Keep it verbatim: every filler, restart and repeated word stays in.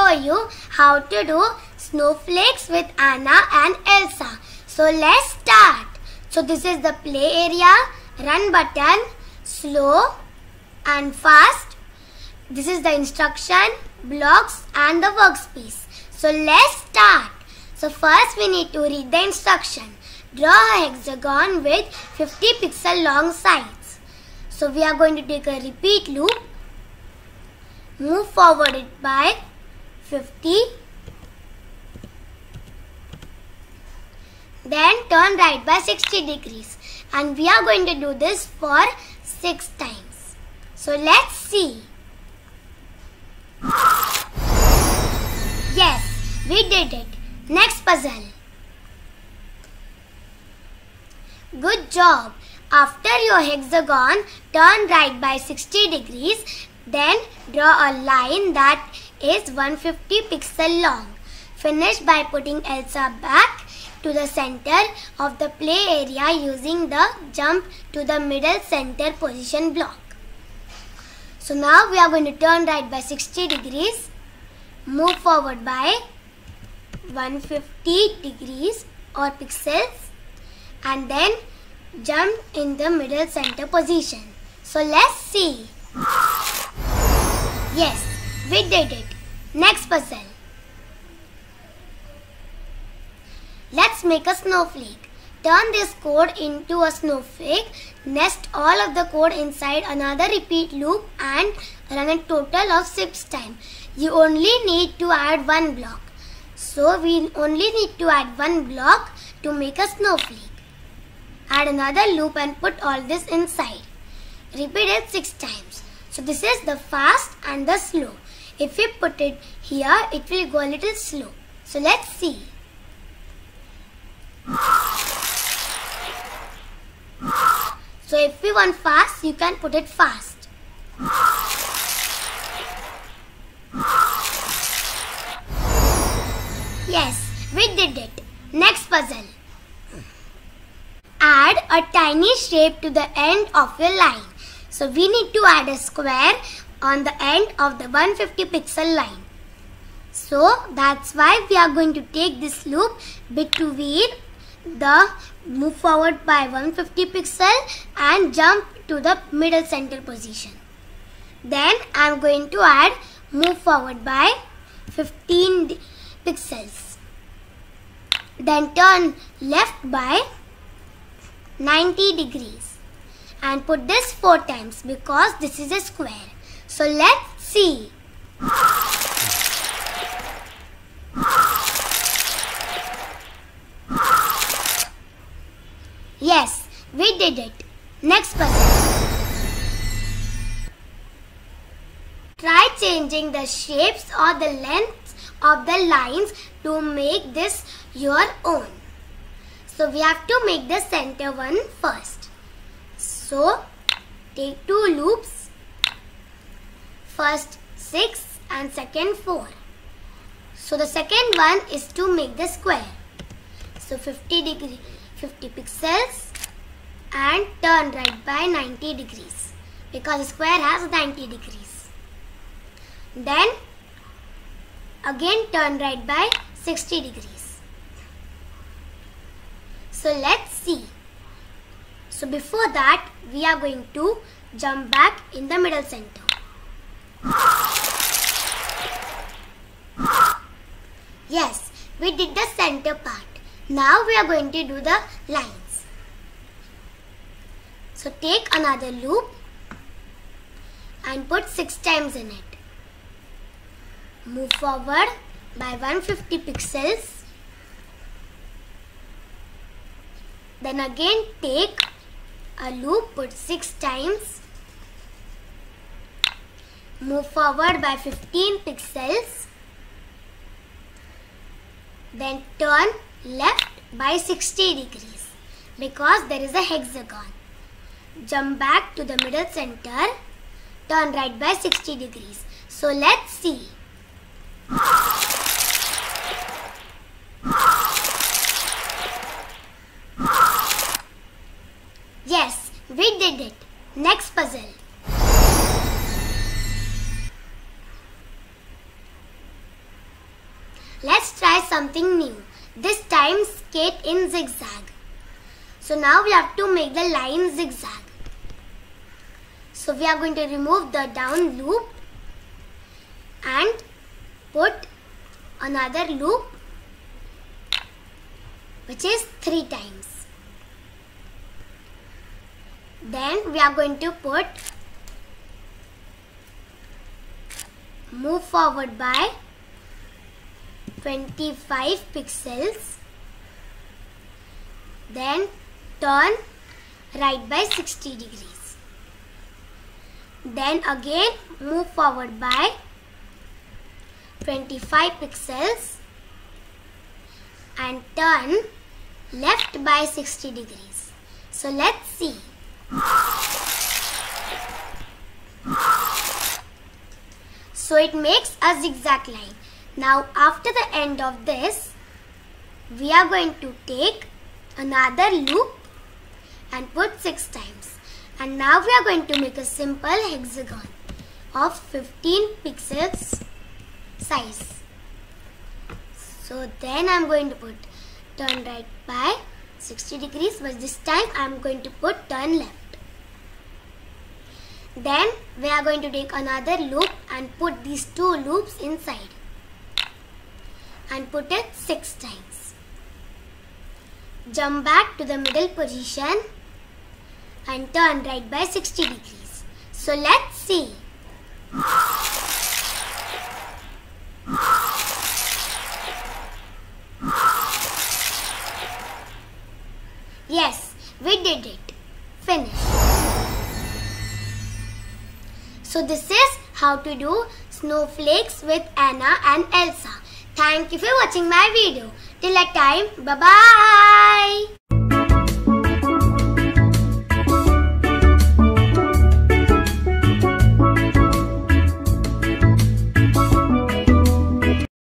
show you how to do snowflakes with Anna and Elsa. So let's start. So this is the play area, run button, slow and fast. This is the instruction, blocks and the workspace. So let's start. So first we need to read the instruction. Draw a hexagon with fifty pixel long sides. So we are going to take a repeat loop. Move forward it by fifty. Then turn right by sixty degrees. And we are going to do this for six times. So let's see. Yes, we did it. Next puzzle. Good job. After your hexagon, turn right by sixty degrees. Then draw a line that is one hundred fifty pixel long. Finish by putting Elsa back to the center of the play area using the jump to the middle center position block. So now we are going to turn right by sixty degrees. Move forward by one hundred fifty degrees or pixels and then jump in the middle center position. So let's see. Yes, we did it. Next puzzle. Let's make a snowflake. Turn this code into a snowflake. Nest all of the code inside another repeat loop and run a total of six times. You only need to add one block. So we only need to add one block to make a snowflake. Add another loop and put all this inside. Repeat it six times. So this is the fast and the slow. If we put it here, it will go a little slow. So let's see. So if we want fast, you can put it fast. Yes, we did it. Next puzzle. Add a tiny shape to the end of your line. So we need to add a square on the end of the one hundred fifty pixel line. So that's why we are going to take this loop between the move forward by one hundred fifty pixel and jump to the middle center position. Then I am going to add move forward by fifteen pixels. Then turn left by ninety degrees and put this four times because this is a square. So let's see. Yes, we did it. Next puzzle. Try changing the shapes or the lengths of the lines to make this your own. So we have to make the center one first. So take two loops. First six and second four. So the second one is to make the square. So fifty degree, fifty pixels and turn right by ninety degrees because the square has ninety degrees. Then again turn right by sixty degrees. So let's see. So before that we are going to jump back in the middle center. Yes, we did the center part. Now we are going to do the lines. So take another loop and put six times in it. Move forward by one hundred fifty pixels. Then again take a loop, put six times. Move forward by fifteen pixels. Then turn left by sixty degrees because there is a hexagon. Jump back to the middle center. Turn right by sixty degrees. So let's see. Yes, we did it. Next puzzle. Let's try something new. This time skate in zigzag. So now we have to make the line zigzag. So we are going to remove the down loop and put another loop, which is three times. Then we are going to put move forward by twenty-five pixels, then turn right by sixty degrees. Then again move forward by twenty-five pixels and turn left by sixty degrees. So let's see. So it makes a zigzag line. Now after the end of this, we are going to take another loop and put six times. And now we are going to make a simple hexagon of fifteen pixels size. So then I am going to put turn right by sixty degrees, but this time I am going to put turn left. Then we are going to take another loop and put these two loops inside and put it six times. Jump back to the middle position and turn right by sixty degrees. So let's see. Yes, we did it. Finish. So this is how to do snowflakes with Anna and Elsa. Thank you for watching my video. Till that time, bye-bye.